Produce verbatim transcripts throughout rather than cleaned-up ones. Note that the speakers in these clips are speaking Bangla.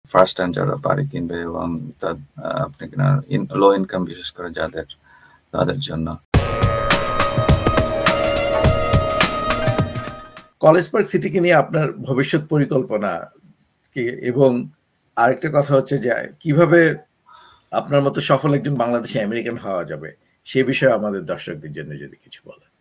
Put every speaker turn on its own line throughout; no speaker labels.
ফার্স্ট টাইম যারা বাড়ি কিনবে এবং আপনি কিনা লো ইনকাম বিশেষ করে যাদের তাদের জন্য।
কলেজ পার্ক সিটিকে নিয়ে আপনার ভবিষ্যৎ পরিকল্পনা কি, এবং আরেকটা কথা হচ্ছে যে কিভাবে আপনার মতো সফল একজন বাংলাদেশি আমেরিকান হওয়া যাবে সে বিষয়ে আমাদের দর্শকদের জন্য যদি কিছু বলেন।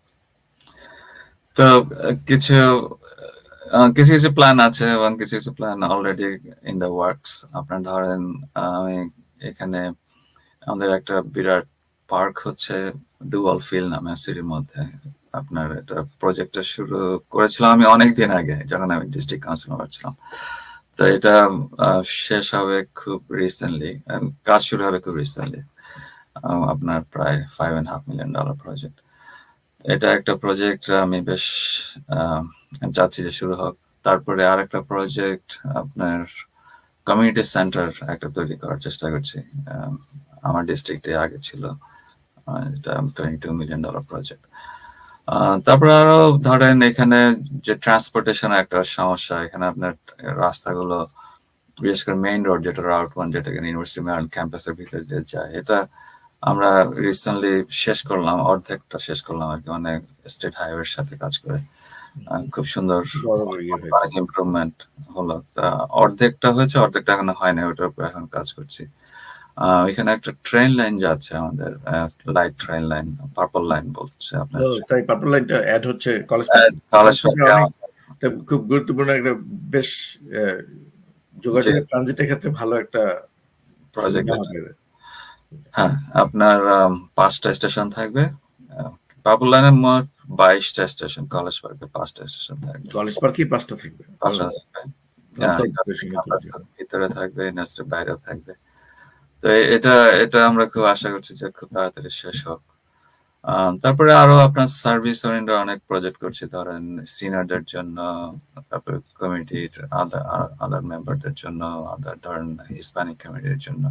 তো কিছু কিছু কিছু প্ল্যান আছে এবং কিছু কিছু plan already in the works. আপনার ধরেন আমি এখানে আমাদের একটা বিরাট পার্ক হচ্ছে ডুয়াল ফিল নামে সিটির মধ্যে। আপনার এটা প্রজেক্টটা শুরু করেছিলাম আমি অনেক দিন আগে যখন আমি ডিস্ট্রিক্ট কাউন্সিলর ছিলাম। তো এটা শেষ হবে খুব রিসেন্টলি, কাজ শুরু হবে খুব রিসেন্টলি। আপনার প্রায় five and half million dollar project. এটা একটা প্রজেক্ট আমি বেশ চাচ্ছি যে শুরু হোক। তারপরে আর একটা প্রজেক্ট আপনার কমিউনিটি সেন্টার একটা তৈরি করার চেষ্টা করছি। আমার ডিস্ট্রিক্টে আগে ছিল, এটা twenty two million dollar project. তারপরে আরো ধরেন এখানে যে ট্রান্সপোর্টেশন একটা সমস্যা, এখানে আপনার রাস্তাগুলো বিশেষ করে মেইন রোড যেটা রাউট ওয়ান, যেটা ইউনিভার্সিটি মেরিন ক্যাম্পাসের ভিতর দিয়ে যায়, এটা আমরা রিসেন্টলি শেষ করলাম, অর্ধেকটা শেষ করলাম আর কি, মানে স্টেট হাইওয়ের সাথে কাজ করে খুব সুন্দর ইমপ্রুভমেন্ট হলো। তা অর্ধেকটা হয়েছে, অর্ধেকটা এখনো হয়নি, ওটার উপর এখন কাজ করছি। আহ এখানে একটা ট্রেন লাইন যাচ্ছে আমাদের, light train line, purple line বলছে আপনার।
তাই পার্পল লাইনটা অ্যাড হচ্ছে কলেজ
কলেজ
খুব গুরুত্বপূর্ণ একটা, বেশ যোগাযোগের ট্রানজিটের ক্ষেত্রে ভালো একটা
প্রজেক্ট। হ্যাঁ, আপনার পাঁচটা স্টেশন থাকবে পার্পল লাইনের, মোট বাইশটা স্টেশন। কলেজ পার্কে পাঁচটা স্টেশন থাকবে।
কলেজ পার্কে পাঁচটা থাকবে,
পাঁচটা থাকবে, ভিতরে থাকবে, ইউনিভার্সিটির বাইরেও থাকবে। তো এটা এটা আমরা খুব আশা করছি যে খুব তাড়াতাড়ি শেষ হোক। তারপরে আরো আপনার সার্ভিস ওরিয়েন্টেড অনেক প্রজেক্ট করছি, ধরেন সিনিয়রদের জন্য, তারপরে কমিউনিটির আদার আদার মেম্বারদের জন্য, আদার ধরেন হিসপ্যানিক কমিউনিটির জন্য।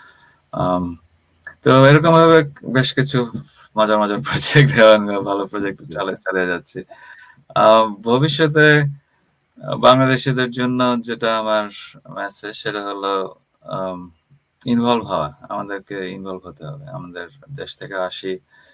তো এরকম ভাবে বেশ কিছু মজার মজার প্রজেক্ট এবং ভালো প্রজেক্ট চালিয়ে চালিয়ে যাচ্ছি। ভবিষ্যতে বাংলাদেশিদের জন্য যেটা আমার মেসেজ, সেটা হলো ইনভলভ হওয়া। আমাদেরকে ইনভলভ হতে হবে। আমাদের দেশ থেকে আসি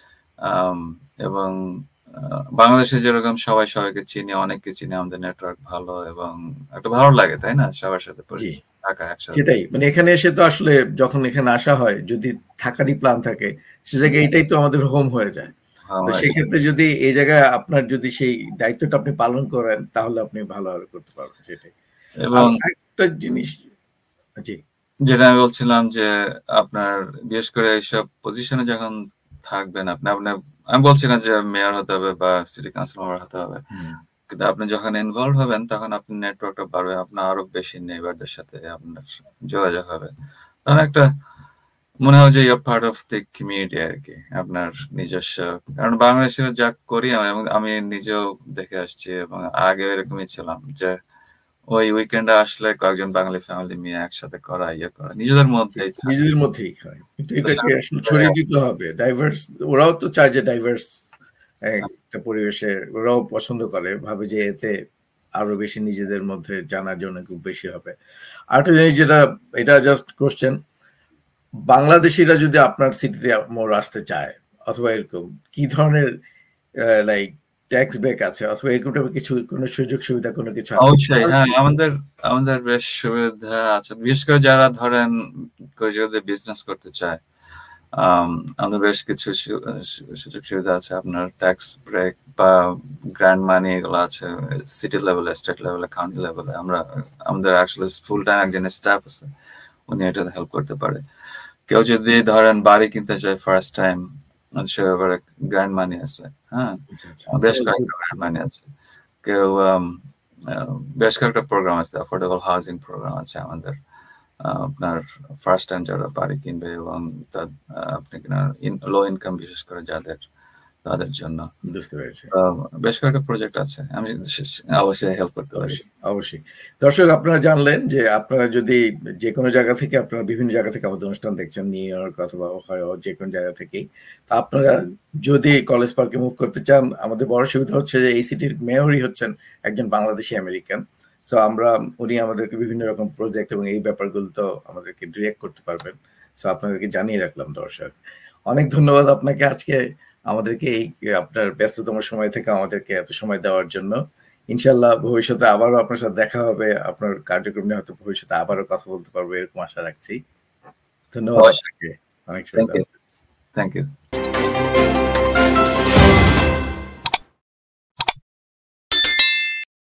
এবং বাংলাদেশে যেরকম সবাই সবাইকে চিনি, অনেককে চিনি, আমাদের নেটওয়ার্ক ভালো এবং একটা ভালো লাগে, তাই না, সবার সাথে পরিচয় থাকা একসাথে।
সেটাই, মানে এখানে এসে তো আসলে যখন এখানে আসা হয়, যদি থাকারই প্ল্যান থাকে, সে জায়গায় এটাই তো আমাদের হোম হয়ে যায়। তো সেক্ষেত্রে যদি এই জায়গায় আপনার যদি সেই দায়িত্বটা আপনি পালন করেন, তাহলে আপনি ভালোভাবে করতে পারবেন। সেটাই। এবং একটা জিনিস জি
যেটা আমি বলছিলাম যে আপনার বিশেষ করে এইসব পজিশনে যখন থাকবেন, আপনি আপনার আমি বলছি না যে মেয়র হতে হবে বা সিটি কাউন্সিলর হতে হবে, কিন্তু আপনি যখন ইনভলভ হবেন তখন আপনার নেটওয়ার্কটা বাড়বে, আপনার আরো বেশি নেইবারদের সাথে আপনার যোগাযোগ হবে। তখন একটা মনে হয় যে your part of the community আর কি, আপনার নিজস্ব। কারণ বাংলাদেশে যা করি এবং আমি নিজেও দেখে আসছি এবং আগে এরকমই ছিলাম যে ওই উইকেন্ডে আসলে কয়েকজন বাঙালি ফ্যামিলি নিয়ে একসাথে করা, ইয়ে করা, নিজেদের মধ্যেই
নিজেদের মধ্যেই হয়, কিন্তু এটাকে আসলে ছড়িয়ে দিতে হবে। ডাইভার্স, ওরাও তো চায় যে ডাইভার্স একটা পরিবেশে, ওরাও পছন্দ করে, ভাবে যে এতে আরো বেশি নিজেদের মধ্যে জানার জন্য খুব বেশি হবে। আরেকটা জিনিস যেটা, এটা জাস্ট কোশ্চেন, বাংলাদেশিরা যদি আপনার সিটিতে মোর আসতে চায় অথবা এরকম কি ধরনের লাইক ট্যাক্স ব্রেক আছে অথবা এরকম কিছু, কোনো সুযোগ সুবিধা কোনো কিছু আছে?
অবশ্যই, হ্যাঁ, আমাদের আমাদের বেশ সুবিধা আছে, বিশেষ করে যারা ধরেন যদি বিজনেস করতে চায়। আমাদের বেশ কিছু সুযোগ সুবিধা আছে, আপনার ট্যাক্স ব্রেক বা গ্র্যান্ড মানি এগুলো আছে সিটি লেভেলে, স্টেট লেভেলে, কাউন্টি লেভেলে। আমরা আমাদের আসলে ফুল টাইম একজন স্টাফ আছে, উনি এটা হেল্প করতে পারে। কেউ যদি ধরেন বাড়ি কিনতে চায় ফার্স্ট টাইম, সে ব্যাপারে গ্র্যান্ড মানি আছে। হ্যাঁ, বেশ কয়েকটা গ্র্যান্ড মানি আছে। কেউ বেশ কয়েকটা প্রোগ্রাম আছে, অ্যাফোর্ডেবল হাউজিং প্রোগ্রাম আছে আমাদের। আপনার ফার্স্ট টাইম যারা বাড়ি কিনবে এবং আপনি কিনা লো ইনকাম বিশেষ করে যাদের, তাদের জন্য।
বুঝতে পেরেছি।
বেশ কয়েকটা প্রজেক্ট আছে, আমি অবশ্যই হেল্প করতে পারি।
অবশ্যই। দর্শক, আপনারা জানলেন যে আপনারা যদি যে কোনো জায়গা থেকে, আপনারা বিভিন্ন জায়গা থেকে আমাদের অনুষ্ঠান দেখছেন, নিউ ইয়র্ক অথবা ওহাইও, যে কোনো জায়গা থেকেই, তা আপনারা যদি কলেজ পার্কে মুভ করতে চান, আমাদের বড় সুবিধা হচ্ছে যে এই সিটির মেয়রই হচ্ছেন একজন বাংলাদেশি আমেরিকান, সো আমরা উনি আমাদেরকে বিভিন্ন রকম প্রজেক্ট এবং এই ব্যাপারগুলো তো আমাদেরকে ডিরেক্ট করতে পারবেন। সো আপনাদেরকে জানিয়ে রাখলাম দর্শক। অনেক ধন্যবাদ আপনাকে আজকে আমাদেরকে এই আপনার ব্যস্ততম সময় থেকে আমাদেরকে এত সময় দেওয়ার জন্য। ইনশাআল্লাহ ভবিষ্যতে আবারও আপনার সাথে দেখা হবে। আপনার কার্যক্রম নিয়ে হয়তো ভবিষ্যতে আবারও কথা বলতে পারবো এরকম আশা রাখছি। ধন্যবাদ আপনাকে। অনেক
থ্যাংক ইউ থ্যাংক ইউ